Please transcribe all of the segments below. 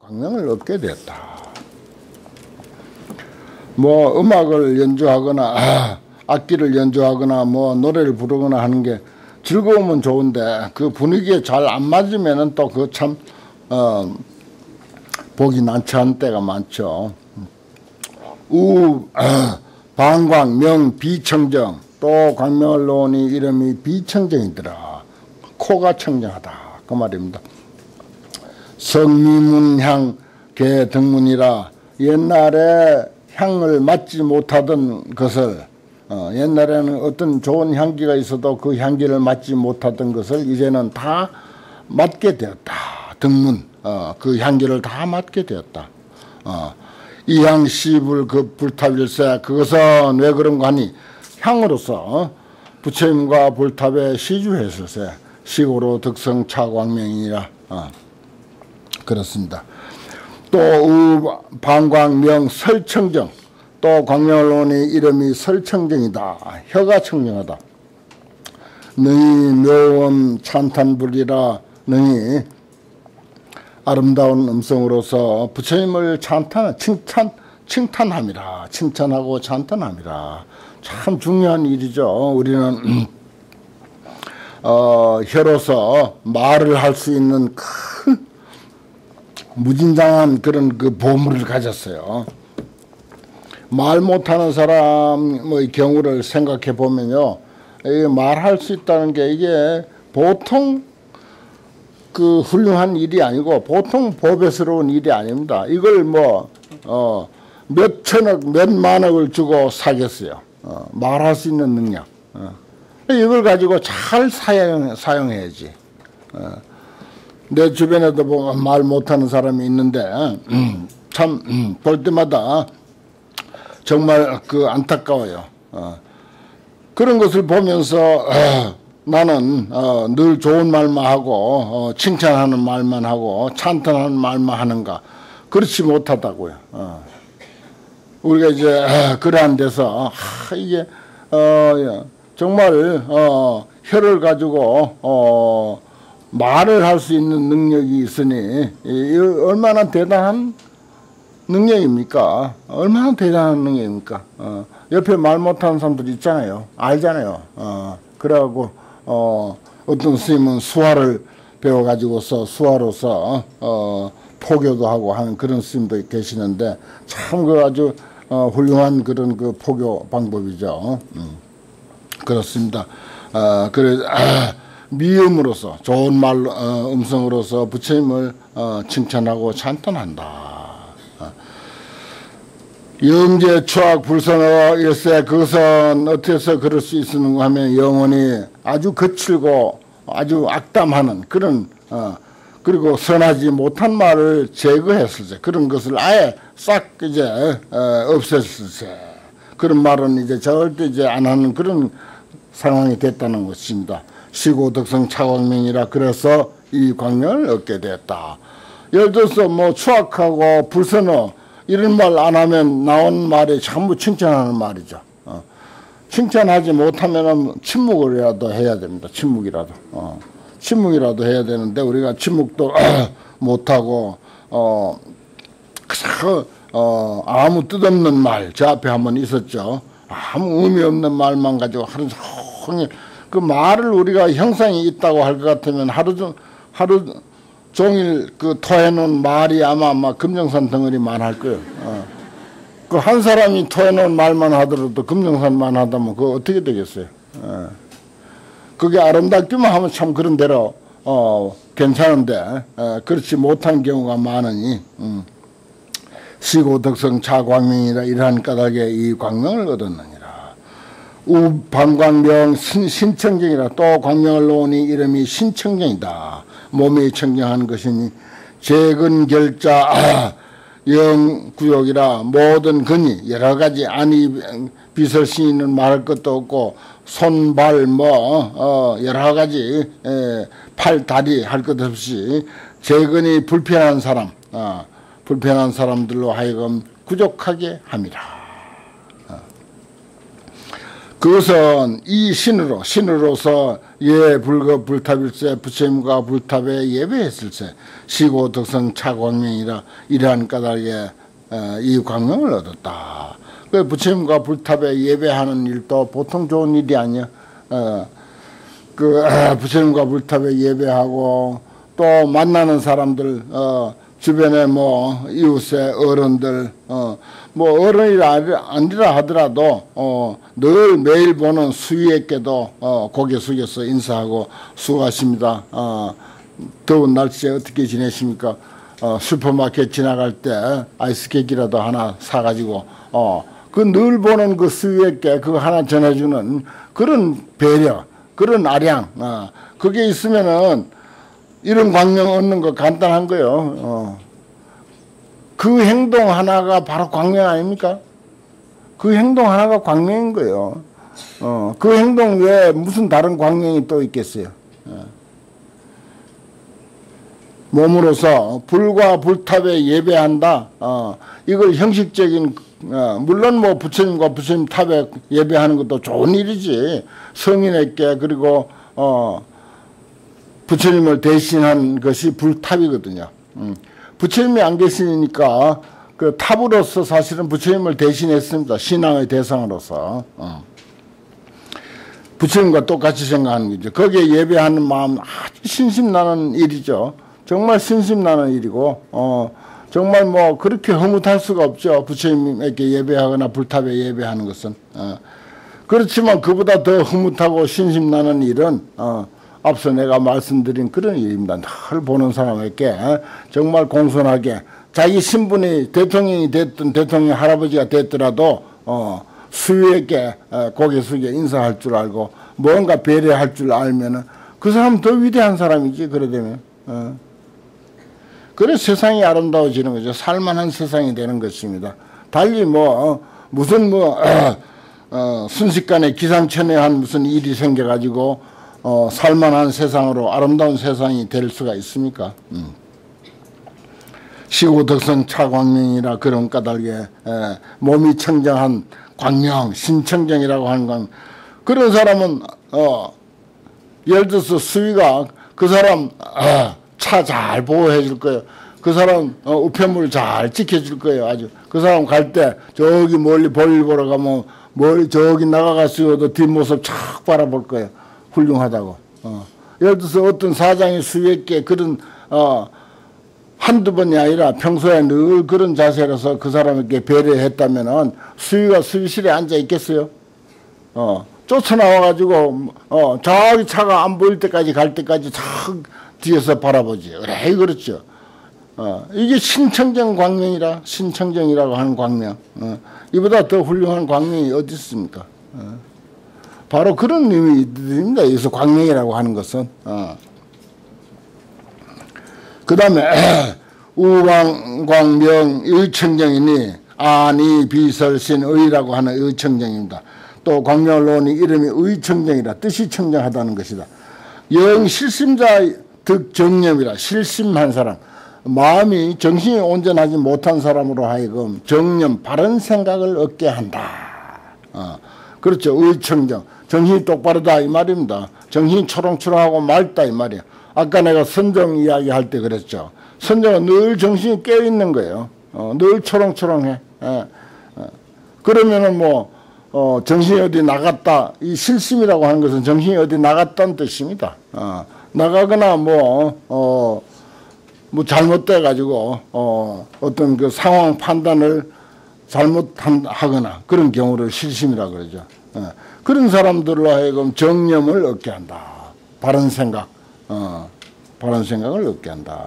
광명을 얻게 되었다. 뭐 음악을 연주하거나 악기를 연주하거나 뭐 노래를 부르거나 하는 게 즐거우면 좋은데 그 분위기에 잘 안 맞으면은 또 그 참 보기 난처한 때가 많죠. 방광 명 비청정, 또 광명을 놓으니 이름이 비청정이더라. 코가 청정하다 그 말입니다. 성미문향 개등문이라, 옛날에 향을 맡지 못하던 것을 옛날에는 어떤 좋은 향기가 있어도 그 향기를 맡지 못하던 것을 이제는 다 맡게 되었다. 등문, 그 향기를 다 맡게 되었다. 이향 시불 그 불탑일세, 그것은 왜 그런가 하니 향으로서 부처님과 불탑에 시주했을세 시고로 득성 차광명이니라. 그렇습니다. 또 방광명 설청정, 또 광명을 놓으니 이름이 설청정이다. 혀가 청정하다. 능히 묘음 찬탄불이라, 능히 아름다운 음성으로서 부처님을 칭찬함이라. 칭찬하고 찬탄함이라. 참 중요한 일이죠. 우리는 혀로서 말을 할 수 있는 큰 무진장한 그런 그 보물을 가졌어요. 말 못하는 사람의 경우를 생각해 보면요, 말할 수 있다는 게 이게 보통 그 훌륭한 일이 아니고 보통 보배스러운 일이 아닙니다. 이걸 뭐 몇 천억 몇 만억을 주고 사겠어요. 말할 수 있는 능력. 이걸 가지고 잘 사용해야지. 내 주변에도 보면 말 못하는 사람이 있는데 참 볼 때마다 정말 그 안타까워요. 그런 것을 보면서 나는 늘 좋은 말만 하고 칭찬하는 말만 하고 찬탄하는 말만 하는가. 그렇지 못하다고요. 우리가 이제 그러한 데서 이게 정말 혀를 가지고 말을 할 수 있는 능력이 있으니 얼마나 대단한 능력입니까? 얼마나 대단한 능력입니까? 옆에 말 못하는 사람들 있잖아요. 알잖아요. 그래갖고 어떤 스님은 수화를 배워가지고서 수화로서 포교도 하고 하는 그런 스님도 계시는데 참 그 아주 훌륭한 그런 그 포교 방법이죠. 그렇습니다. 그래 미음으로서 좋은 말로 음성으로서 부처님을 칭찬하고 찬탄한다. 영재 추악 불선어 일세, 그것은 어떻게 해서 그럴 수 있는가 하면 영혼이 아주 거칠고 아주 악담하는 그런 그리고 선하지 못한 말을 제거했을 때, 그런 것을 아예 싹 이제 없앴을 때, 그런 말은 이제 절대 이제 안 하는 그런 상황이 됐다는 것입니다. 시고덕성 차광명이라, 그래서 이 광명을 얻게 됐다. 예를 들어서 뭐 추악하고 불선어 이런 말 안 하면 나온 말이 전부 칭찬하는 말이죠. 칭찬하지 못하면은 침묵이라도 해야 됩니다. 침묵이라도. 침묵이라도 해야 되는데 우리가 침묵도 못하고 아무 뜻없는 말, 제 앞에 한번 있었죠. 아무 의미 없는 말만 가지고 하루 종일, 그 말을 우리가 형상이 있다고 할 것 같으면 하루 종일 그 토해놓은 말이 아마 금정산 덩어리만 할 거예요. 그 한 사람이 토해놓은 말만 하더라도 금정산만 하다면 그거 어떻게 되겠어요? 그게 아름답기만 하면 참 그런 대로 괜찮은데 그렇지 못한 경우가 많으니 시고덕성 차광명이라, 이러한 까닭에 이 광명을 얻었느니라. 방광명 신청정이라, 또 광명을 놓으니 이름이 신청정이다. 몸이 청정한 것이니 재근결자 영구욕이라, 모든 근이 여러 가지 아니 비설신이는 말할 것도 없고 손발 여러 가지 팔 다리 할 것 없이 재근이 불편한 사람, 불편한 사람들로 하여금 구족하게 함이라. 그것은 이 신으로서 불거 불탑일세 부처님과 불탑에 예배했을세 시고 덕성 차광명이라 이러한 까닭에 이 광명을 얻었다. 그 부처님과 불탑에 예배하는 일도 보통 좋은 일이 아니야. 부처님과 불탑에 예배하고 또 만나는 사람들 주변에 뭐 이웃의 어른들 뭐 어른이 아니라 하더라도 늘 매일 보는 수위에게도 고개 숙여서 인사하고 수고하십니다. 더운 날씨에 어떻게 지내십니까? 슈퍼마켓 지나갈 때 아이스케이크라도 하나 사가지고 그 늘 보는 그 수위에게 그거 하나 전해주는 그런 배려, 그런 아량, 그게 있으면은 이런 광명 얻는 거 간단한 거요. 그 행동 하나가 바로 광명 아닙니까? 그 행동 하나가 광명인 거예요. 그 행동 외에 무슨 다른 광명이 또 있겠어요? 몸으로서 불과 불탑에 예배한다. 이걸 형식적인 물론 뭐 부처님과 부처님 탑에 예배하는 것도 좋은 일이지. 성인에게 그리고 부처님을 대신한 것이 불탑이거든요. 부처님이 안 계시니까 그 탑으로서 사실은 부처님을 대신했습니다. 신앙의 대상으로서. 부처님과 똑같이 생각하는 거죠. 거기에 예배하는 마음 아주 신심나는 일이죠. 정말 신심나는 일이고 정말 뭐 그렇게 허무할 수가 없죠. 부처님에게 예배하거나 불탑에 예배하는 것은. 그렇지만 그보다 더 흐뭇하고 신심나는 일은 앞서 내가 말씀드린 그런 일입니다. 늘 보는 사람에게 정말 공손하게 자기 신분이 대통령이 됐든 대통령 할아버지가 됐더라도 수위에게 고개 숙여 인사할 줄 알고 뭔가 배려할 줄 알면은 그 사람 더 위대한 사람이지. 그래 되면 그래 세상이 아름다워지는 거죠. 살만한 세상이 되는 것입니다. 달리 무슨 순식간에 기상천외한 무슨 일이 생겨가지고 살만한 세상으로 아름다운 세상이 될 수가 있습니까? 시고덕성 차광명이라 그런 까닭에 몸이 청정한 광명, 신청정이라고 하는 광명. 그런 사람은 예를 들어서 수위가 그 사람 차 잘 보호해 줄 거예요. 그 사람 우편물 잘 지켜줄 거예요. 아주 그 사람 갈 때 저기 멀리 볼일 보러 가면 멀리 저기 나가갔어도 뒷모습 쫙 바라볼 거예요. 훌륭하다고. 예를 들어서 어떤 사장이 수위에게 그런 한두 번이 아니라 평소에 늘 그런 자세라서 그 사람에게 배려했다면은 수위가 수위실에 앉아 있겠어요? 쫓아나와가지고 저기 차가 안 보일 때까지 갈 때까지 쫙 뒤에서 바라보지. 그래 그렇죠. 이게 신청정 광명이라 신청정이라고 하는 광명. 이보다 더 훌륭한 광명이 어디 있습니까? 바로 그런 의미입니다. 여기서 광명이라고 하는 것은. 그 다음에 우광광명 의청정이니 아니 비설신 의라고 하는 의청정입니다. 또 광명을 놓으니 이름이 의청정이라 뜻이 청정하다는 것이다. 영 실심자 득정념이라 실심한 사람, 마음이 정신이 온전하지 못한 사람으로 하여금 정념 바른 생각을 얻게 한다. 그렇죠. 의청정 정신이 똑바르다 이 말입니다. 정신이 초롱초롱하고 맑다 이 말이야. 아까 내가 선정 이야기할 때 그랬죠. 선정은 늘 정신이 깨어있는 거예요. 늘 초롱초롱해. 그러면은 정신이 어디 나갔다. 이 실심이라고 하는 것은 정신이 어디 나갔다는 뜻입니다. 나가거나 잘못돼 가지고 어떤 그 상황 판단을 잘못하거나 그런 경우를 실심이라고 그러죠. 그런 사람들로 하여금 정념을 얻게 한다. 바른 생각, 바른 생각을 얻게 한다.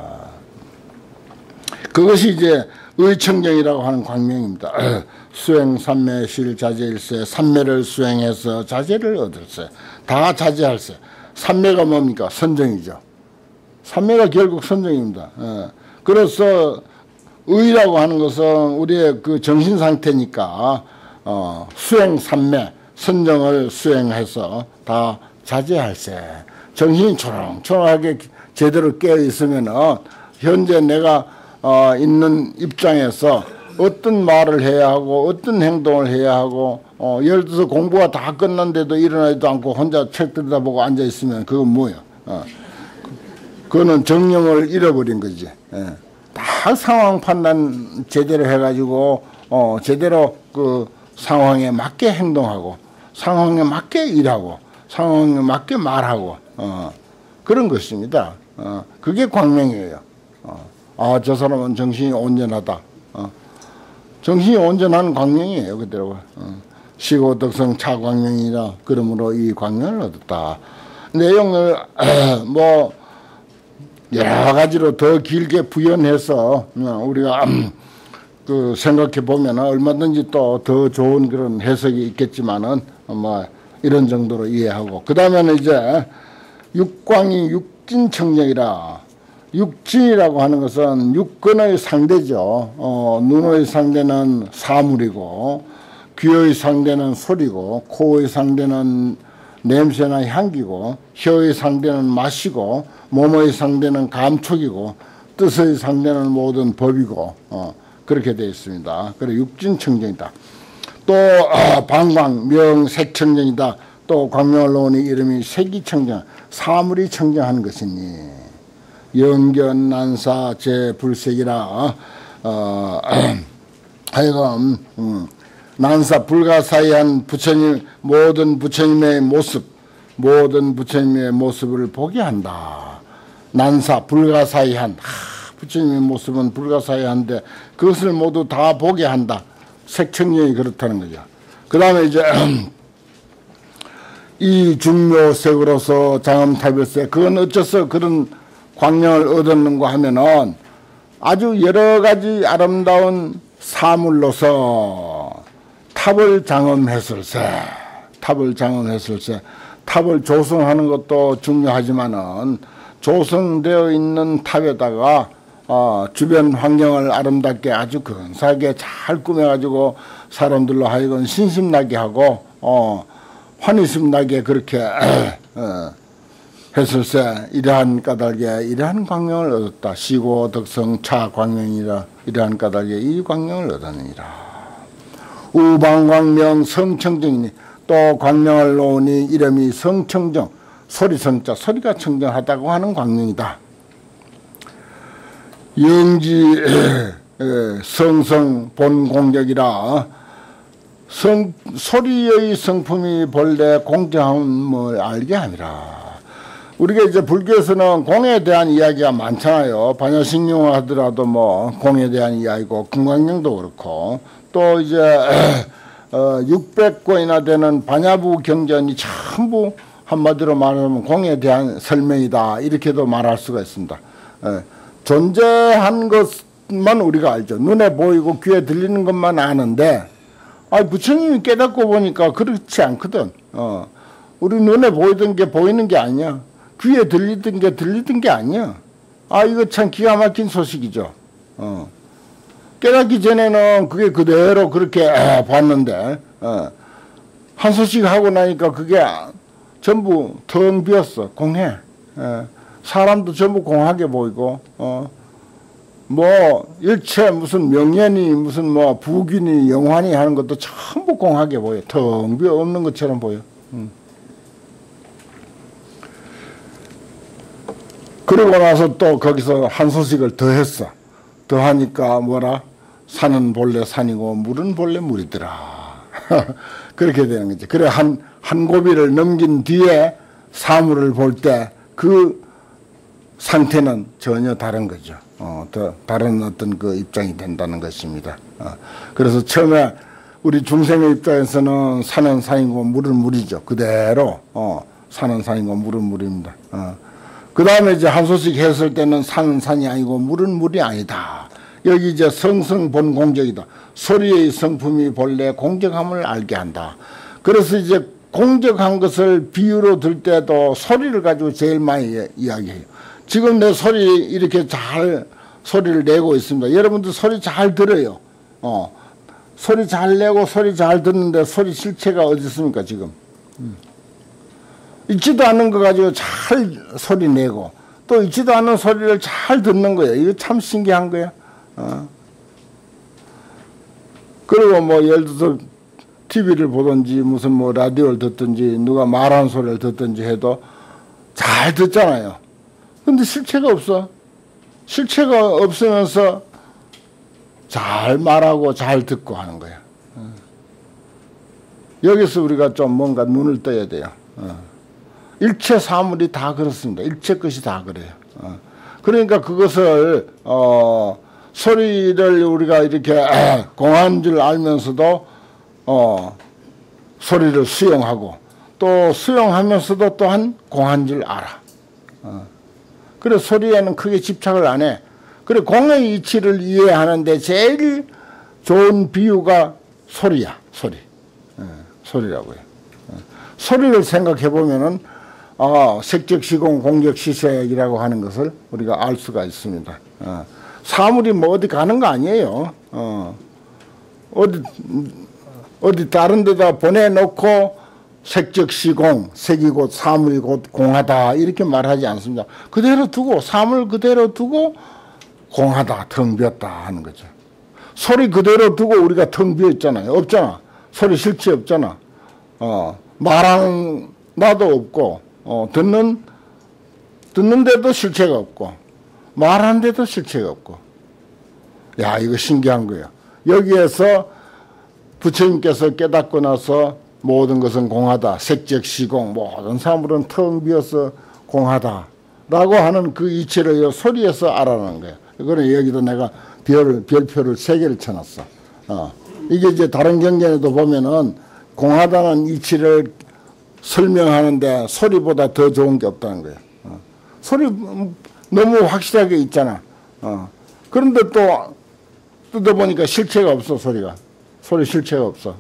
그것이 이제 의청정이라고 하는 광명입니다. 수행 삼매실 자제일세, 삼매를 수행해서 자제를 얻을세, 다 자제할세. 삼매가 뭡니까? 선정이죠. 삼매가 결국 선정입니다. 그래서 의라고 하는 것은 우리의 그 정신 상태니까 수행 삼매, 선정을 수행해서 다 자제할세. 정신이 초롱초롱하게 제대로 깨어 있으면은 현재 내가 있는 입장에서 어떤 말을 해야 하고 어떤 행동을 해야 하고 예를 들어서 공부가 다 끝났는데도 일어나지도 않고 혼자 책 들여다보고 앉아 있으면 그건 뭐야? 그거는 정령을 잃어버린 거지. 예. 다 상황 판단 제대로 해가지고 제대로 그 상황에 맞게 행동하고 상황에 맞게 일하고 상황에 맞게 말하고 그런 것입니다. 그게 광명이에요. 저 사람은 정신이 온전하다. 정신이 온전한 광명이에요. 그대로. 시고 덕성 차광명이라 그러므로 이 광명을 얻었다. 내용을 뭐 여러 가지로 더 길게 부연해서 우리가 그 생각해 보면 얼마든지 또 더 좋은 그런 해석이 있겠지만은 뭐 이런 정도로 이해하고 그 다음에는 이제 육광이 육진청정이라 육진이라고 하는 것은 육근의 상대죠. 눈의 상대는 사물이고 귀의 상대는 소리고 코의 상대는 냄새나 향기고 혀의 상대는 맛이고 몸의 상대는 감촉이고 뜻의 상대는 모든 법이고 그렇게 되어 있습니다. 그래 육진청정이다. 또 방광, 명, 색청정이다. 또 광명을 놓으니 이름이 색이청정, 사물이 청정한 것이니 영견, 난사, 제, 불색이라 하여금 난사, 불가사의한 부처님 모든 부처님의 모습을 보게 한다. 난사, 불가사의한 부처님의 모습은 불가사의한데 그것을 모두 다 보게 한다. 색청정이 그렇다는 거죠. 그 다음에 이제 이 중묘색으로서 장엄타별색 그건 어째서 그런 광명을 얻었는가 하면은 아주 여러 가지 아름다운 사물로서 탑을 장엄했을세. 탑을 조성하는 것도 중요하지만은 조성되어 있는 탑에다가 주변 환경을 아름답게 아주 근사하게 잘 꾸며가지고 사람들로 하여금 신심나게 하고 환희심나게 그렇게 했을세. 이러한 까닭에 이러한 광명을 얻었다. 시고 덕성 차 광명이라 이러한 까닭에 이 광명을 얻었느니라. 우방광명 성청정이니 또 광명을 놓으니 이름이 성청정 소리성자 소리가 청정하다고 하는 광명이다. 영지 성성 본공격이라 소리의 성품이 본래 공정함을 알게 함이라. 우리가 이제 불교에서는 공에 대한 이야기가 많잖아요. 반야식령 하더라도 뭐 공에 대한 이야기고 금강경도 그렇고 또 이제 600권이나 되는 반야부 경전이 전부 한마디로 말하면 공에 대한 설명이다 이렇게도 말할 수가 있습니다. 존재한 것만 우리가 알죠. 눈에 보이고 귀에 들리는 것만 아는데 부처님이 깨닫고 보니까 그렇지 않거든. 우리 눈에 보이던 게 보이는 게 아니야. 귀에 들리던 게 들리던 게 아니야. 이거 참 기가 막힌 소식이죠. 깨닫기 전에는 그게 그대로 그렇게 봤는데 한 소식 하고 나니까 그게 전부 텅 비었어. 공해. 사람도 전부 공하게 보이고 뭐 일체 무슨 명예니 무슨 뭐 부귀니 영환이 하는 것도 전부 공하게 보여. 텅 비어 없는 것처럼 보여. 그러고 나서 또 거기서 한 소식을 더 했어. 더 하니까 뭐라? 산은 본래 산이고 물은 본래 물이더라. 그렇게 되는 거지. 그래 한 고비를 넘긴 뒤에 사물을 볼 때 그 상태는 전혀 다른 거죠. 더 다른 어떤 그 입장이 된다는 것입니다. 그래서 처음에 우리 중생의 입장에서는 산은 산이고 물은 물이죠. 그대로 산은 산이고 물은 물입니다. 그 다음에 이제 한 소식 했을 때는 산은 산이 아니고 물은 물이 아니다. 여기 이제 성성본 공적이다. 소리의 성품이 본래 공적함을 알게 한다. 그래서 이제 공적한 것을 비유로 들 때도 소리를 가지고 제일 많이 이야기해요. 지금 내 소리 이렇게 잘 소리를 내고 있습니다. 여러분들 소리 잘 들어요. 소리 잘 내고 소리 잘 듣는데 소리 실체가 어디 있습니까 지금? 있지도 않은 거 가지고 잘 소리 내고 또 있지도 않은 소리를 잘 듣는 거예요. 이거 참 신기한 거야. 그리고 뭐 예를 들어서 TV를 보든지 무슨 뭐 라디오를 듣든지 누가 말하는 소리를 듣든지 해도 잘 듣잖아요. 근데 실체가 없어. 실체가 없으면서 잘 말하고 잘 듣고 하는 거야. 여기서 우리가 좀 뭔가 눈을 떠야 돼요. 일체 사물이 다 그렇습니다. 일체 것이 다 그래요. 그러니까 그것을 소리를 우리가 이렇게 공한 줄 알면서도 소리를 수용하고 또 수용하면서도 또한 공한 줄 알아. 그래 소리에는 크게 집착을 안 해. 그래 공의 이치를 이해하는데 제일 좋은 비유가 소리야. 소리. 소리라고요. 소리를 생각해 보면은 색적시공 공적시색이라고 하는 것을 우리가 알 수가 있습니다. 사물이 뭐 어디 가는 거 아니에요. 어디 다른 데다 보내놓고 색적시공, 색이 곧 사물이 곧 공하다 이렇게 말하지 않습니다. 그대로 두고 사물 그대로 두고 공하다, 텅 비었다 하는 거죠. 소리 그대로 두고 우리가 텅 비어 있잖아요. 없잖아. 소리 실체 없잖아. 말하는 나도 없고 듣는데도 실체가 없고 말하는데도 실체가 없고. 야, 이거 신기한 거예요. 여기에서 부처님께서 깨닫고 나서 모든 것은 공하다, 색적시공, 모든 사물은 텅 비어서 공하다라고 하는 그 이치를 소리에서 알아내는 거예요. 그래 여기도 내가 별표를 3개를 쳐놨어. 이게 이제 다른 경전에도 보면은 공하다는 이치를 설명하는데 소리보다 더 좋은 게 없다는 거예요. 소리 너무 확실하게 있잖아. 그런데 또 뜯어보니까 실체가 없어. 소리가. 소리 실체가 없어.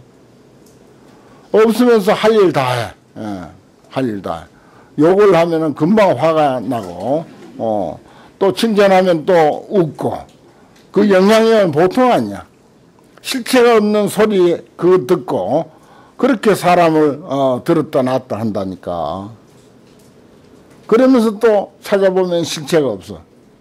없으면서 할 일 다 해. 할 일 다 해. 욕을 하면은 금방 화가 나고 또 칭찬하면 또 웃고 그 영향력은 보통 아니야. 실체가 없는 소리 그거 듣고 그렇게 사람을 들었다 놨다 한다니까. 그러면서 또 찾아보면 실체가 없어.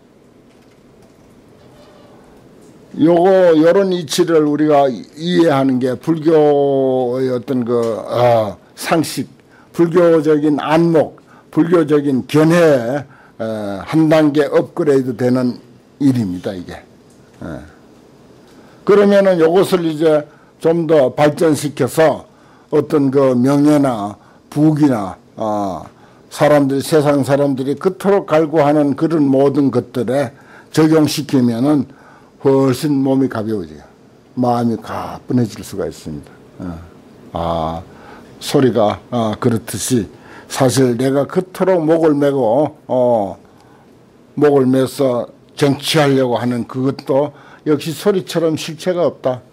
요런 이치를 우리가 이해하는 게 불교의 어떤 상식, 불교적인 안목, 불교적인 견해에 한 단계 업그레이드 되는 일입니다, 이게. 그러면은 요것을 이제 좀 더 발전시켜서 어떤 그 명예나 부귀나 세상 사람들이 그토록 갈구하는 그런 모든 것들에 적용시키면은 훨씬 몸이 가벼워져요. 마음이 가뿐해질 수가 있습니다. 소리가 그렇듯이 사실 내가 그토록 목을 메고 목을 매서 쟁취하려고 하는 그것도 역시 소리처럼 실체가 없다.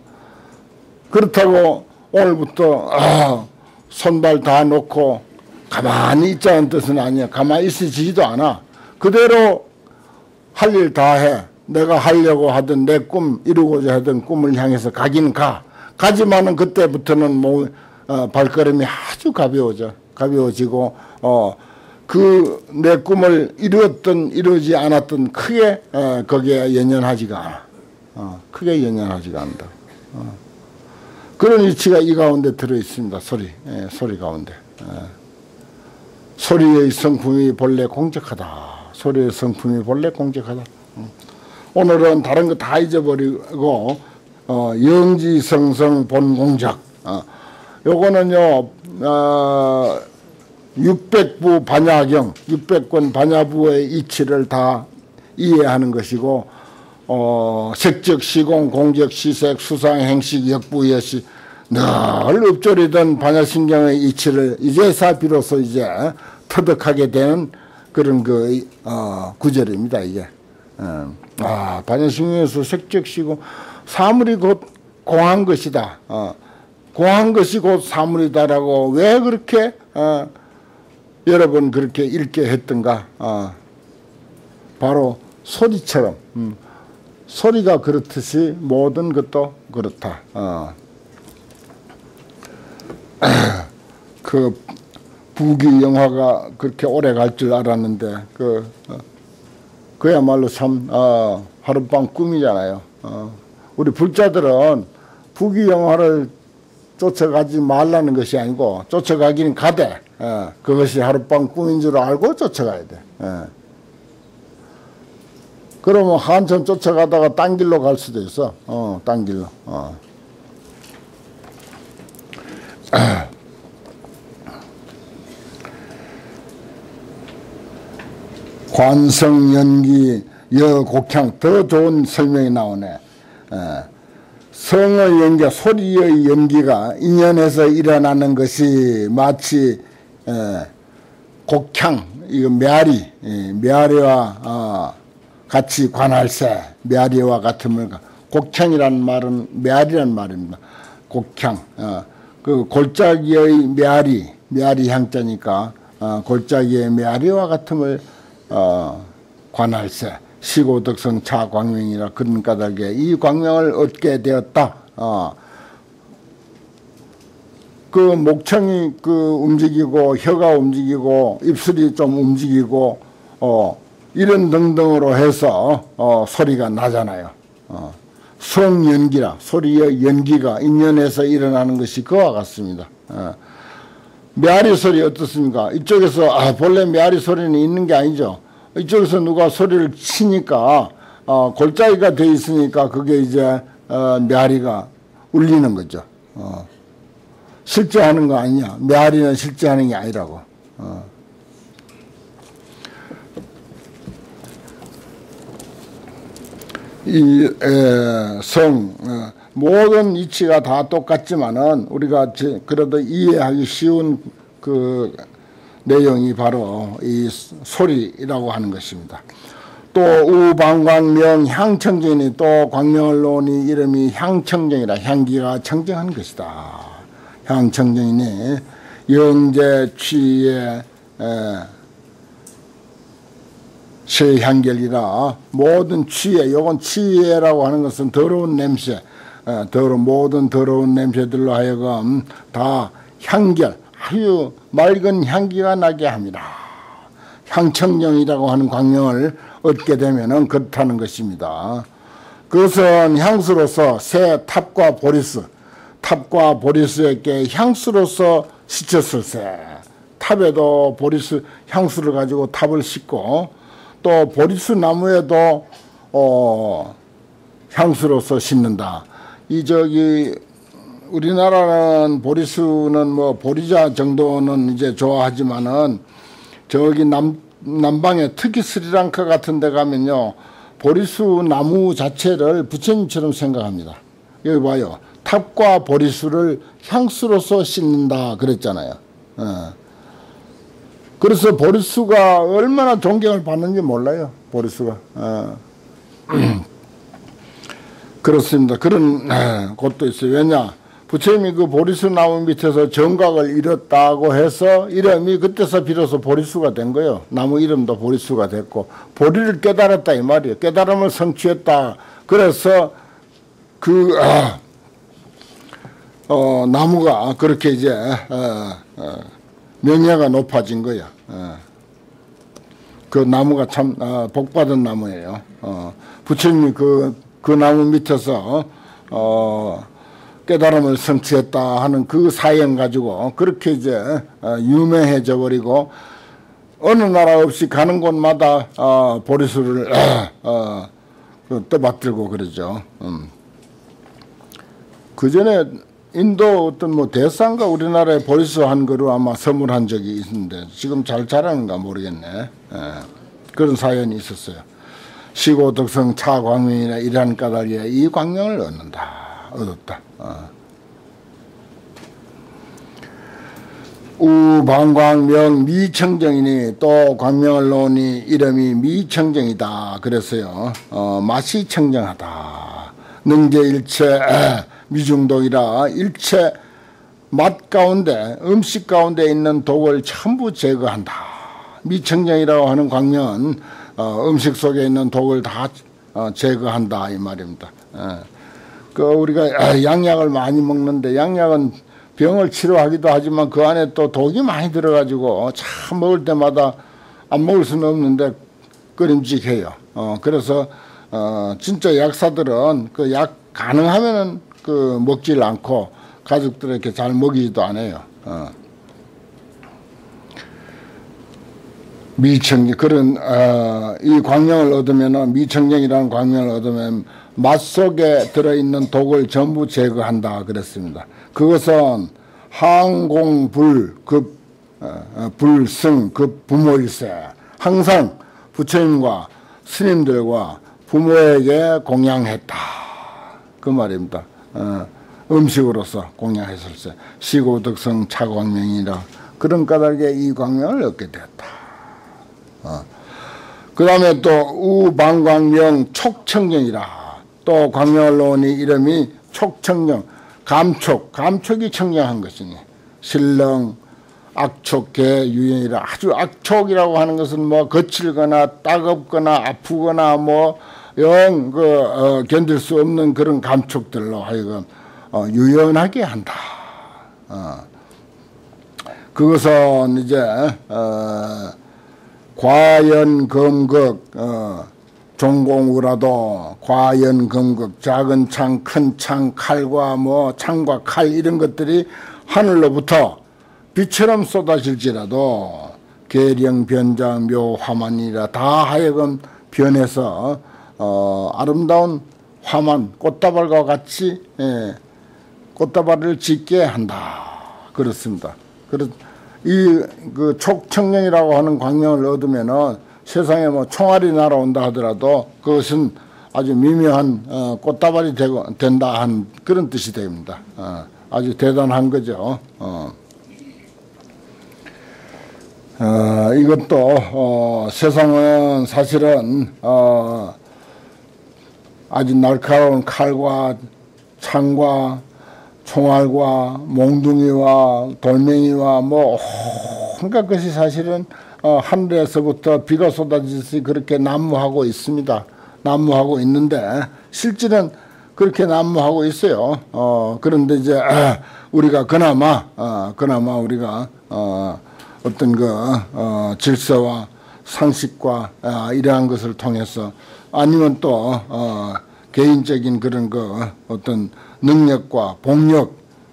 그렇다고 오늘부터 손발 다 놓고 가만히 있자는 뜻은 아니야. 가만히 있어지지도 않아. 그대로 할 일 다 해. 내가 하려고 하던 내 꿈, 이루고자 하던 꿈을 향해서 가긴 가. 가지만은 그때부터는 발걸음이 아주 가벼워지고 그 내 꿈을 이루지 않았던 크게 거기에 연연하지가 않아. 크게 연연하지가 않는다. 그런 이치가 이 가운데 들어 있습니다. 소리 가운데. 소리의 성품이 본래 공적하다. 소리의 성품이 본래 공적하다. 오늘은 다른 거 다 잊어버리고 영지성성 본공적. 요거는요 600부 반야경, 600권 반야부의 이치를 다 이해하는 것이고 색적 시공, 공적 시색, 수상 행식, 역부 여시 늘 읊조리던 반야신경의 이치를 이제서 비로소 이제 터득하게 되는 그런 구절입니다. 이게. 반야신경에서 색적 시공, 사물이 곧 공한 것이다. 공한 것이 곧 사물이다라고 왜 그렇게 여러 번 그렇게 읽게 했던가. 바로 소리처럼 소리가 그렇듯이 모든 것도 그렇다. 그 부귀 영화가 그렇게 오래 갈 줄 알았는데 그야말로 참 하룻밤 꿈이잖아요. 우리 불자들은 부귀영화를 쫓아가지 말라는 것이 아니고 쫓아가기는 가되 그것이 하룻밤 꿈인 줄 알고 쫓아가야 돼. 그러면 한참 쫓아가다가 딴 길로 갈 수도 있어. 딴 길로. 관성연기 여곡향 더 좋은 설명이 나오네. 성의 연기, 소리의 연기가 인연에서 일어나는 것이 마치 곡향, 이거 메아리, 메아리와 같이 관할세, 메아리와 같음을, 곡향이란 말은 메아리란 말입니다. 곡향, 그 골짜기의 메아리, 메아리 향자니까 골짜기의 메아리와 같음을 관할세, 시고덕성 차광명이라 그런 까닭에 이 광명을 얻게 되었다. 그 목청이 움직이고 혀가 움직이고 입술이 좀 움직이고 이런 등등으로 해서 소리가 나잖아요. 성연기라 소리의 연기가 인연에서 일어나는 것이 그와 같습니다. 메아리 소리 어떻습니까? 이쪽에서 본래 메아리 소리는 있는 게 아니죠. 이쪽에서 누가 소리를 치니까 골짜기가 돼 있으니까 그게 이제 메아리가 울리는 거죠. 실제 하는 거 아니냐. 메아리는 실제 하는 게 아니라고. 이 모든 이치가 다 똑같지만은 우리가 그래도 이해하기 쉬운 그 내용이 바로 이 소리라고 하는 것입니다. 또 우방광명 향청정이니 또 광명을 놓으니 이름이 향청정이라 향기가 청정한 것이다. 향청정이니 영재 취의 세향결이라 모든 취해, 요건 취해라고 하는 것은 더러운 냄새, 모든 더러운 냄새들로 하여금 다 향결, 아주 맑은 향기가 나게 합니다. 향청정이라고 하는 광명을 얻게 되면은 그렇다는 것입니다. 그것은 향수로서 새 탑과 보리스, 탑과 보리스에게 향수로서 씻었을세. 탑에도 보리스 향수를 가지고 탑을 씻고 또 보리스 나무에도 향수로서 씻는다. 우리나라는 보리수는 뭐 보리자 정도는 이제 좋아하지만은 저기 남방에 특히 스리랑카 같은 데 가면요 보리수 나무 자체를 부처님처럼 생각합니다. 여기 봐요. 탑과 보리수를 향수로서 씻는다 그랬잖아요. 그래서 보리수가 얼마나 존경을 받는지 몰라요. 보리수가. 그렇습니다. 그런 곳도 있어요. 왜냐? 부처님이 그 보리수 나무 밑에서 정각을 이뤘다고 해서 이름이 그때서 비로소 보리수가 된 거예요. 나무 이름도 보리수가 됐고 보리를 깨달았다 이 말이에요. 깨달음을 성취했다. 그래서 나무가 그렇게 이제 명예가 높아진 거야. 그 나무가 참 복받은 나무예요. 부처님이 그 나무 밑에서 깨달음을 성취했다 하는 그 사연 가지고 그렇게 이제 유명해져 버리고 어느 나라 없이 가는 곳마다 보리수를 떠받들고 그러죠. 그 전에 인도 어떤 뭐 대사인가 우리나라에 보리수 한 그루 아마 선물한 적이 있는데 지금 잘 자라는가 모르겠네. 그런 사연이 있었어요. 시고덕성 차광명이나 이러한 까닭에 이 광명을 얻었다. 우방광명 미청정이니 또 광명을 놓으니 이름이 미청정이다. 그랬어요. 맛이 청정하다. 능제일체 미중독이라 일체 맛 가운데 음식 가운데 있는 독을 전부 제거한다. 미청정이라고 하는 광명은 음식 속에 있는 독을 다 제거한다 이 말입니다. 우리가 양약을 많이 먹는데 양약은 병을 치료하기도 하지만 그 안에 또 독이 많이 들어가지고 참 먹을 때마다 안 먹을 수는 없는데 끓임직해요. 그래서 진짜 약사들은 그 약 가능하면은 그 먹질 않고 가족들에게 잘 먹이지도 않아요. 미청정 그런 이 광명을 얻으면 미청정이라는 광명을 얻으면 맛 속에 들어있는 독을 전부 제거한다 그랬습니다. 그것은 항공불급 불승급 부모일세. 항상 부처님과 스님들과 부모에게 공양했다 그 말입니다. 음식으로서 공양했을세. 시고덕성 차광명이라 그런 까닭에 이 광명을 얻게 되었다. 그 다음에 또 우방광명 촉청정이라 또 광명을 놓으니 이름이 촉청정 감촉이 청정한 것이니 신령 악촉계 유행이라 아주 악촉이라고 하는 것은 뭐 거칠거나 따갑거나 아프거나 뭐 영 견딜 수 없는 그런 감촉들로 하여금 유연하게 한다. 그것은 이제 과연검극 종공우라도 과연검극 작은 창 큰 창 칼과 뭐 창과 칼 이런 것들이 하늘로부터 비처럼 쏟아질지라도 계령 변장 묘화만이라 다 하여금 변해서 아름다운 화만 꽃다발과 같이 꽃다발을 짓게 한다 그렇습니다. 그 촉청령이라고 하는 광명을 얻으면은 세상에 뭐 총알이 날아온다 하더라도 그것은 아주 미묘한 꽃다발이 된다 한 그런 뜻이 됩니다. 아주 대단한 거죠. 이것도 세상은 사실은 아주 날카로운 칼과 창과 총알과 몽둥이와 돌멩이와 뭐 온갖 것이 사실은 하늘에서부터 비가 쏟아지듯이 그렇게 난무하고 있습니다. 난무하고 있는데 실질은 그렇게 난무하고 있어요. 그런데 이제 우리가 그나마 우리가 어떤 질서와 상식과 이러한 것을 통해서 아니면 또 개인적인 그런 어떤 능력과 복력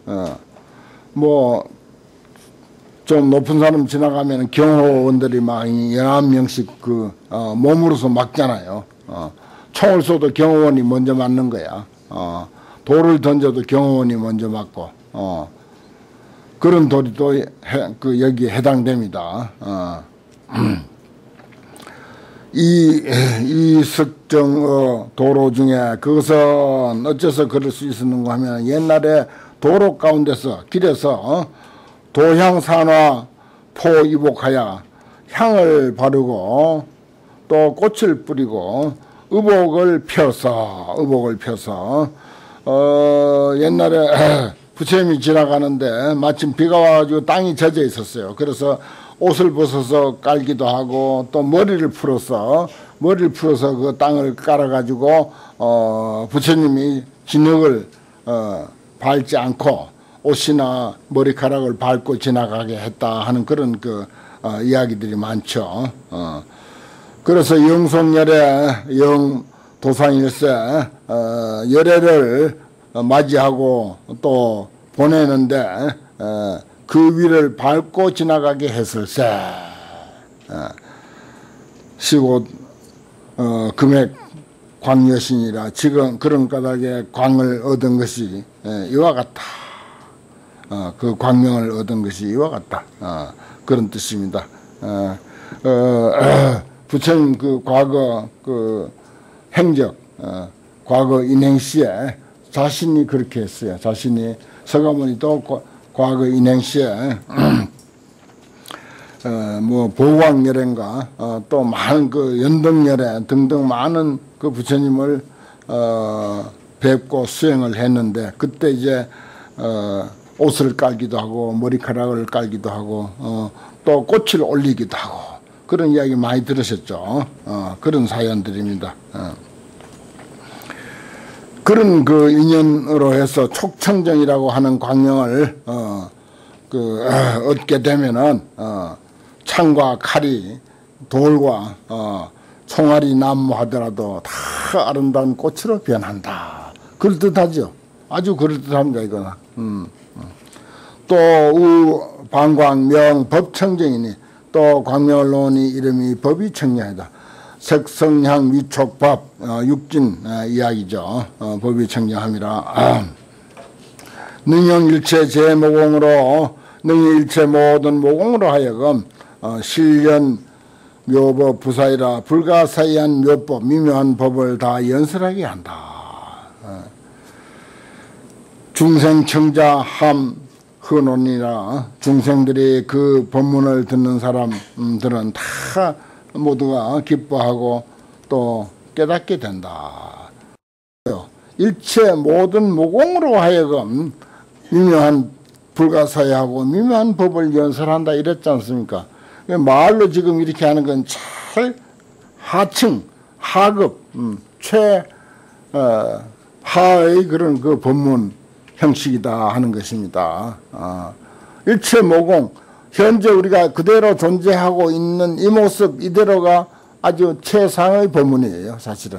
뭐 좀 높은 사람 지나가면 경호원들이 막 11명씩 몸으로서 막잖아요. 총을 쏘도 경호원이 먼저 맞는 거야. 돌을 던져도 경호원이 먼저 맞고 그런 돌이 또 여기에 해당됩니다. 이 석정 도로 중에 그것은 어째서 그럴 수 있었는가 하면 옛날에 도로 가운데서 길에서 도향산화 포이복하여 향을 바르고 또 꽃을 뿌리고 의복을 펴서 옛날에 부처님이 지나가는데 마침 비가 와가지고 땅이 젖어 있었어요. 그래서 옷을 벗어서 깔기도 하고 또 머리를 풀어서 그 땅을 깔아가지고 부처님이 진흙을 밟지 않고 옷이나 머리카락을 밟고 지나가게 했다 하는 그런 이야기들이 많죠. 그래서 영송열애 영도상일세 열애를 맞이하고 또 보내는데 그 위를 밟고 지나가게 했을세. 시곧 금액 광여신이라 지금 그런 까닭에 광을 얻은 것이 이와 같다. 그 광명을 얻은 것이 이와 같다. 그런 뜻입니다. 부처님 과거 행적 과거 인행시에 자신이 그렇게 했어요. 자신이 서가모니도 과거 인행시에 뭐 보광열애인가 또 많은 연등열애 등등 많은 부처님을 뵙고 수행을 했는데 그때 이제 옷을 깔기도 하고 머리카락을 깔기도 하고 또 꽃을 올리기도 하고 그런 이야기 많이 들으셨죠. 그런 사연들입니다. 그런 인연으로 해서 촉청정이라고 하는 광명을 얻게 되면은 창과 칼이 돌과 총알이 난무하더라도 다 아름다운 꽃으로 변한다. 그럴 듯하죠. 아주 그럴듯합니다, 이거는. 또, 방광명 법청정이니, 또 광명을 놓으니 이름이 법이 청량하다. 색성향 위촉밥, 육진 이야기죠. 법이 청량함이라. 능영일체 제모공으로, 능영일체 모든 모공으로 하여금, 실련 묘법 부사이라 불가사의한 묘법, 미묘한 법을 다 연설하게 한다. 중생청자 함 헌원이라 중생들이 그 법문을 듣는 사람들은 다 모두가 기뻐하고 또 깨닫게 된다. 일체 모든 모공으로 하여금 미묘한 불가사의하고 미묘한 법을 연설한다 이랬지 않습니까? 말로 지금 이렇게 하는 건 잘 하층, 하급, 하의 그런 그 법문 형식이다 하는 것입니다. 일체 모공, 현재 우리가 그대로 존재하고 있는 이 모습 이대로가 아주 최상의 법문이에요, 사실은.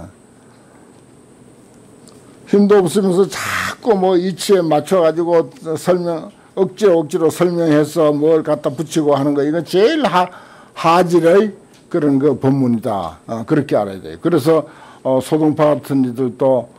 힘도 없으면서 자꾸 뭐 이치에 맞춰가지고 억지로 설명해서 뭘 갖다 붙이고 하는 거, 이건 제일 하질의 그런 그 법문이다. 그렇게 알아야 돼요. 그래서, 소동파 같은 이들도,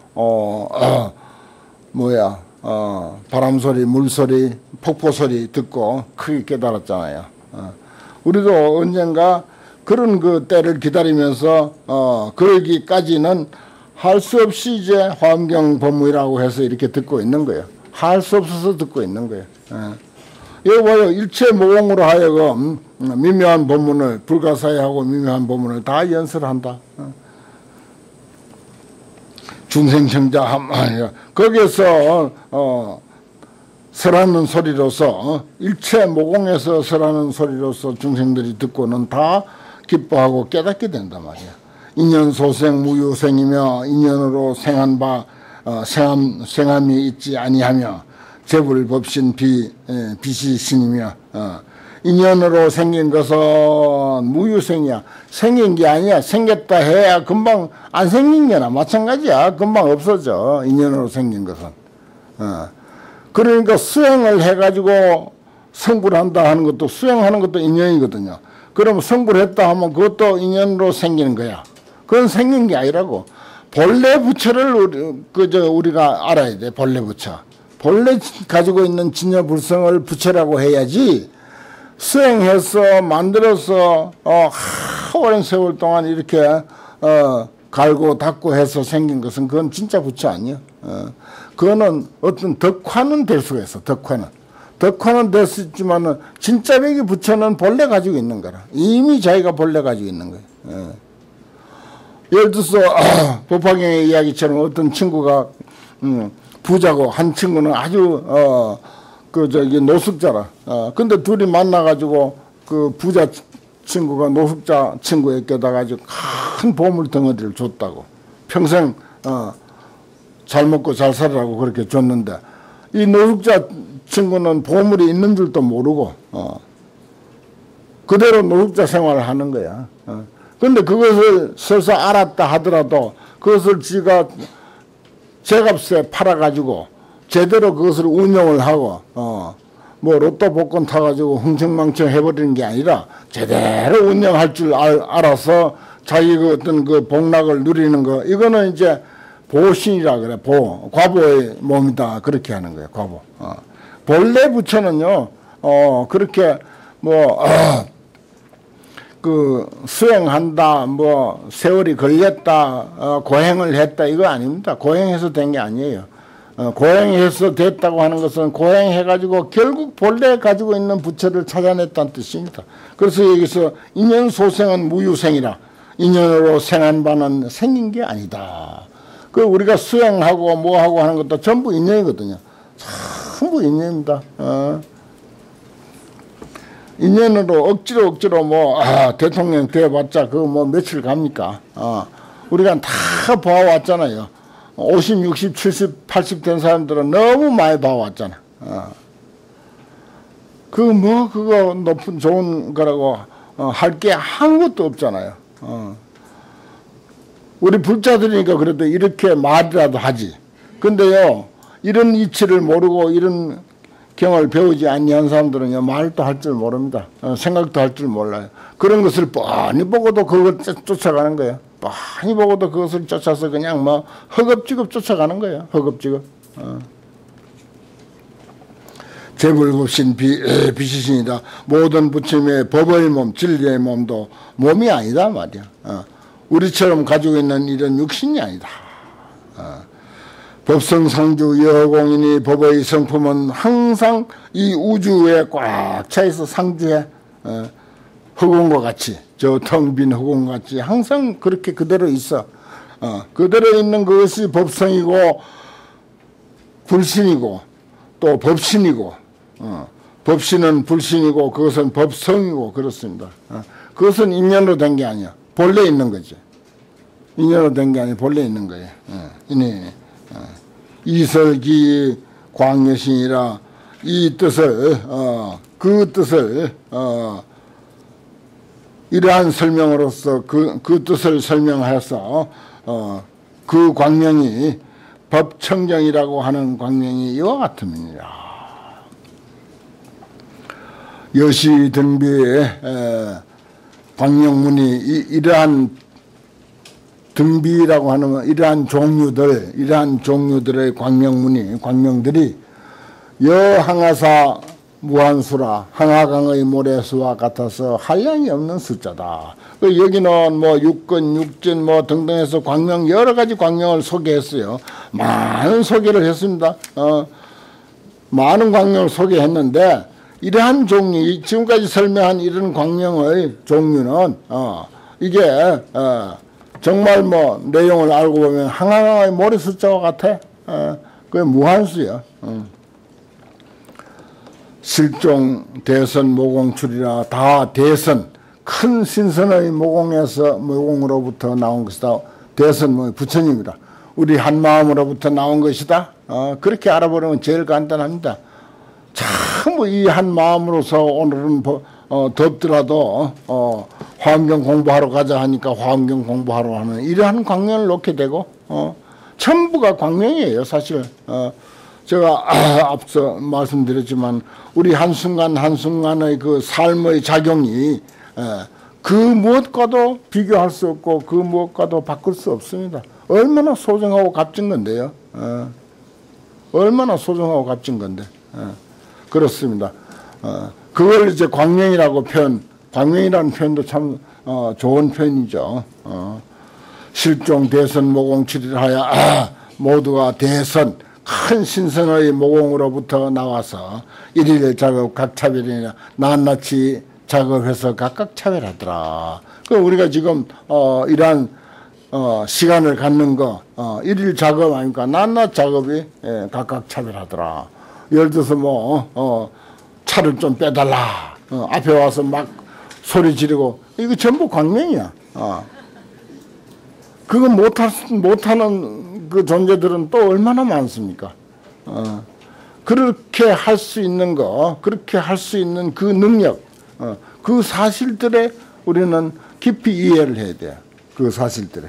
바람소리, 물소리, 폭포소리 듣고 크게 깨달았잖아요. 우리도 언젠가 그런 그 때를 기다리면서, 그러기까지는 할 수 없이 이제 화엄경 법문이라고 해서 이렇게 듣고 있는 거예요. 할 수 없어서 듣고 있는 거예요. 여기 봐요. 일체 모공으로 하여금 미묘한 법문을, 불가사의하고 미묘한 법문을 다 연설한다. 중생청자 거기에서 설하는 소리로서 일체 모공에서 설하는 소리로서 중생들이 듣고는 다 기뻐하고 깨닫게 된단 말이야. 인연 소생 무유생이며 인연으로 생한 바 생함이 있지 아니하며 재불법신 빛이 신이며 인연으로 생긴 것은 무유생이야. 생긴 게 아니야. 생겼다 해야 금방 안 생긴 게나 마찬가지야. 금방 없어져. 인연으로 생긴 것은. 그러니까 수행을 해가지고 성불 한다 하는 것도, 수행하는 것도 인연이거든요. 그럼 성불 했다 하면 그것도 인연으로 생기는 거야. 그건 생긴 게 아니라고. 본래 부처를 우리가 알아야 돼. 본래 부처. 본래 가지고 있는 진여불성을 부처라고 해야지, 수행해서 만들어서 오랜 세월 동안 이렇게 갈고 닦고 해서 생긴 것은 그건 진짜 부처 아니야. 그거는 어떤 덕화는 될 수가 있어. 덕화는 될 수 있지만은 진짜 백이 부처는 본래 가지고 있는 거라. 이미 자기가 본래 가지고 있는 거야. 예를 들어서 법화경의 이야기처럼 어떤 친구가 부자고 한 친구는 아주 노숙자라. 근데 둘이 만나가지고 그 부자 친구가 노숙자 친구에게다 가지고 큰 보물 덩어리를 줬다고. 평생 잘 먹고 잘 살으라고 그렇게 줬는데, 이 노숙자 친구는 보물이 있는 줄도 모르고 그대로 노숙자 생활을 하는 거야. 근데 그것을 설사 알았다 하더라도 그것을 지가 제값에 팔아가지고 제대로 그것을 운영을 하고 뭐 로또 복권 타가지고 흥청망청 해버리는 게 아니라 제대로 운영할 줄 알아서 자기 그 어떤 그 복락을 누리는 거, 이거는 이제 보신이라 그래. 과보의 몸이다. 그렇게 하는 거예요. 과보. 본래 부처는요 그렇게 그 수행한다, 세월이 걸렸다, 고행을 했다, 이거 아닙니다. 고행해서 된 게 아니에요. 고행해서 됐다고 하는 것은 고행해가지고 결국 본래 가지고 있는 부처를 찾아냈다는 뜻입니다. 그래서 여기서 인연 소생은 무유생이라, 인연으로 생한 바는 생긴 게 아니다. 그 우리가 수행하고 뭐하고 하는 것도 전부 인연이거든요. 전부 인연입니다. 인연으로 억지로 대통령 돼봤자 그거 며칠 갑니까? 우리가 다 봐왔잖아요. 50, 60, 70, 80 된 사람들은 너무 많이 봐왔잖아. 그거 높은 좋은 거라고 할 게 아무것도 없잖아요. 우리 불자들이니까 그래도 이렇게 말이라도 하지. 근데요, 이런 이치를 모르고 이런 경을 배우지 아니한 사람들은요, 말도 할 줄 모릅니다. 생각도 할 줄 몰라요. 그런 것을 뻔히 보고도 그걸 쫓아가는 거예요. 뻔히 보고도 그것을 쫓아서 그냥 뭐 허겁지겁 쫓아가는 거예요. 허겁지겁. 재불급신 비시신이다. 모든 부처님의 법의 몸, 진리의 몸도 몸이 아니다 말이야. 우리처럼 가지고 있는 이런 육신이 아니다. 법성상주 여공이니 법의 성품은 항상 이 우주에 꽉 차있어 상주해. 허공과 같이, 저 텅 빈 허공과 같이 항상 그렇게 그대로 있어. 그대로 있는 것이 법성이고 불신이고 또 법신이고, 법신은 불신이고 그것은 법성이고 그렇습니다. 그것은 인연으로 된 게 아니야. 본래 있는 거지. 인연으로 된 게 아니라 본래 있는 거예요. 이설기 광여신이라 이 뜻을 그 뜻을 이러한 설명으로서 그 뜻을 설명하여서 그 광명이 법청정이라고 하는 광명이 이와 같음이니라. 여시 등비의 광명문이 이러한 등비라고 하는 이러한 종류들의 광명들이 여항하사 무한수라 항하강의 모래수와 같아서 한량이 없는 숫자다. 여기는 뭐 육근, 육진 뭐 등등해서 광명 여러 가지 광명을 소개했어요. 많은 소개를 했습니다. 많은 광명을 소개했는데 이러한 종류, 지금까지 설명한 이런 광명의 종류는 이게 정말 뭐 내용을 알고 보면 항하강의 모래 숫자와 같아. 그게 무한수야. 실종 대선 모공출이라 다 대선 큰 신선의 모공으로부터 나온 것이다. 대선 뭐 부처님이라 우리 한 마음으로부터 나온 것이다. 그렇게 알아보려면 제일 간단합니다. 참 이 한 마음으로서 오늘은 덥더라도 화엄경 공부하러 가자 하니까 화엄경 공부하러 하는 이러한 광명을 놓게 되고 전부가 광명이에요. 사실 제가 앞서 말씀드렸지만 우리 한순간 한순간의 그 삶의 작용이 그 무엇과도 비교할 수 없고 그 무엇과도 바꿀 수 없습니다. 얼마나 소중하고 값진 건데요. 얼마나 소중하고 값진 건데. 그렇습니다. 그걸 이제 광명이라고 광명이라는 표현도 참 좋은 표현이죠. 실종 대선 모공칠이라 하여 모두가 대선 큰 신선의 모공으로부터 나와서 일일 작업 각 차별이나 낱낱이 작업해서 각각 차별하더라. 그 우리가 지금 이러한 시간을 갖는 거 일일 작업 아닙니까? 낱낱 작업이 각각 차별하더라. 예를 들어서 뭐 차를 좀 빼달라. 앞에 와서 막 소리 지르고 이거 전부 광명이야. 그거 못하는 그 존재들은 또 얼마나 많습니까? 그렇게 할 수 있는 거, 그렇게 할 수 있는 그 능력, 그 사실들에 우리는 깊이 이해를 해야 돼요. 그 사실들에.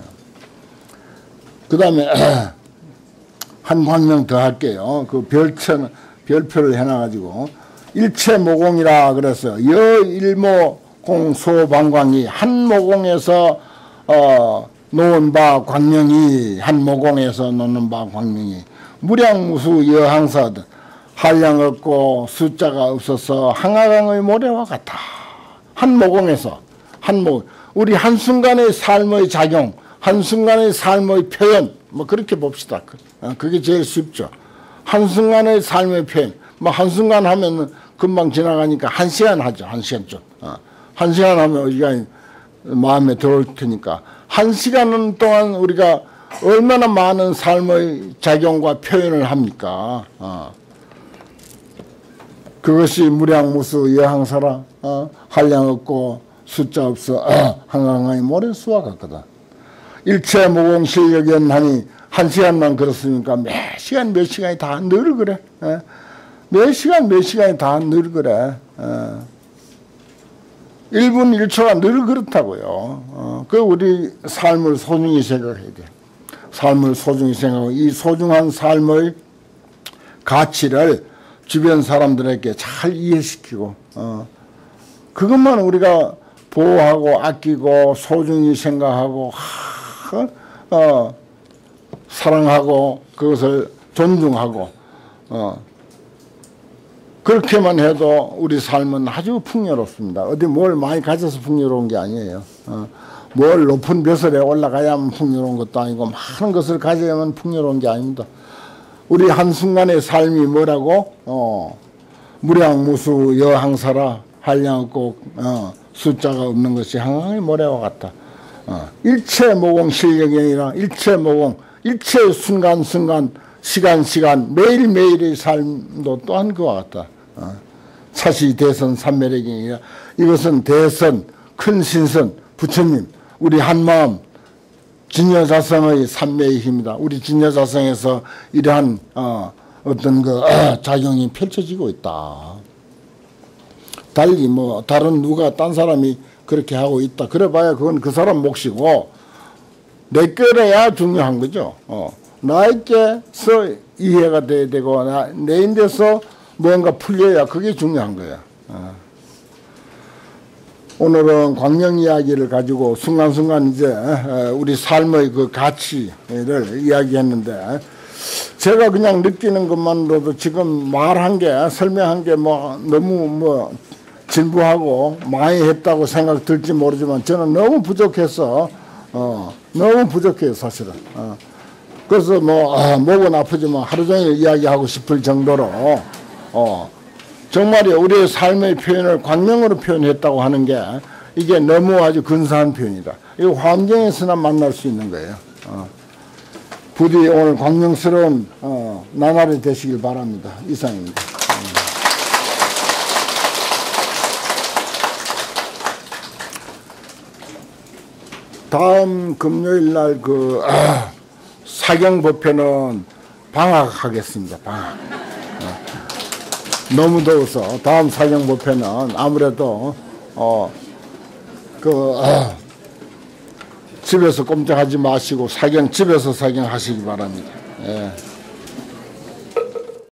그 다음에 한 광명 더 할게요. 그 별표를 해놔가지고 일체 모공이라 그래서 여일모공 소방광이 한 모공에서 놓은 바 광명이 한 모공에서 놓는 바 광명이 무량무수 여항사든 한량 없고 숫자가 없어서 항하강의 모래와 같아. 한 모공에서 우리 한순간의 삶의 작용, 한순간의 삶의 표현 뭐 그렇게 봅시다. 그게 제일 쉽죠. 한순간의 삶의 표현 뭐 한순간 하면 금방 지나가니까 1시간 하죠. 1시간쯤. 1시간 하면 우리가 마음에 들어올 테니까 1시간 동안 우리가 얼마나 많은 삶의 작용과 표현을 합니까? 그것이 무량무수 여항사라 한량 없고 숫자 없어 항항의 모래수와 같거든. 일체 모공 실력연하니 1시간만 그렇습니까? 몇 시간이 다 늘 그래. 몇 시간이 다 늘 그래. 1분 1초가 늘 그렇다고요. 그 우리 삶을 소중히 생각해야 돼. 삶을 소중히 생각하고 이 소중한 삶의 가치를 주변 사람들에게 잘 이해시키고 그것만 우리가 보호하고 아끼고 소중히 생각하고 사랑하고 그것을 존중하고 그렇게만 해도 우리 삶은 아주 풍요롭습니다. 어디 뭘 많이 가져서 풍요로운 게 아니에요. 뭘 높은 벼슬에 올라가야만 풍요로운 것도 아니고 많은 것을 가져야만 풍요로운 게 아닙니다. 우리 한순간의 삶이 뭐라고? 무량무수 여항사라 한량없고 숫자가 없는 것이 항의 모래와 같다. 일체모공 실력이라 일체모공 일체 순간순간 시간 매일매일의 삶도 또한 그와 같다. 사시 대선 삼매력이니라 이것은 대선 큰 신선 부처님 우리 한마음 진여자성의 삼매의 힘이다. 우리 진여자성에서 이러한 어떤 그 작용이 펼쳐지고 있다. 달리 뭐 다른 누가 딴 사람이 그렇게 하고 있다. 그래봐야 그건 그 사람 몫이고 내거래야 중요한 거죠. 나에게서 이해가 돼야 되고 내 인데서 뭔가 풀려야 그게 중요한 거야. 오늘은 광명 이야기를 가지고 순간순간 이제 우리 삶의 그 가치를 이야기했는데 제가 그냥 느끼는 것만으로도 지금 말한 게 설명한 게 뭐 너무 뭐 진부하고 많이 했다고 생각 들지 모르지만 저는 너무 부족해서 너무 부족해요 사실은. 그래서 뭐 목은 아프지만 하루 종일 이야기하고 싶을 정도로 정말이요 우리의 삶의 표현을 광명으로 표현했다고 하는 게 이게 너무 아주 근사한 표현이다. 이 환경에서나 만날 수 있는 거예요. 부디 오늘 광명스러운 나날이 되시길 바랍니다. 이상입니다. 다음 금요일 날 그 사경법회는 방학하겠습니다. 방학. 너무 더워서 다음 사경법회는 아무래도 집에서 꼼짝하지 마시고 집에서 사경하시기 바랍니다. 예.